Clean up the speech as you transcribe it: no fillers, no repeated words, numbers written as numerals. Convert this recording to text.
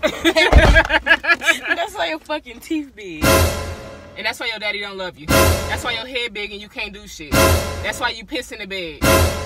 That's why your fucking teeth big. And that's why your daddy don't love you. That's why your head big and you can't do shit. That's why you piss in the bed.